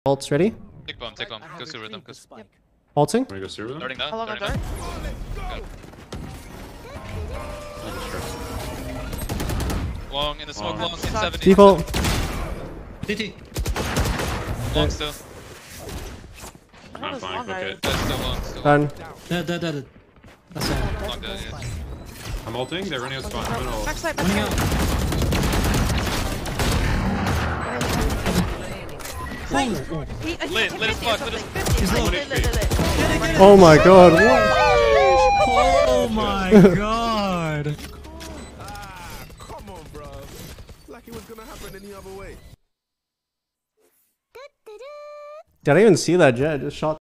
Ults ready? Take bomb. Go super with them. Ulting? Wanna go super with them? Starting now. How long Starting are now. Long in the smoke. Long in 70. Default. CT. Long still. I'm fine, okay. That's still long. Still long. Done. Dead. That's all. Long dead, yeah. I'm ulting, they're running out spawn. I'm gonna ult. Backside, Running backside. out. Lit as fuck. Lit as fuck. He's low. Lit. Oh my god. What? Oh my god. Come on, bro. Like it was gonna happen any other way. Did I even see that jet? Just shot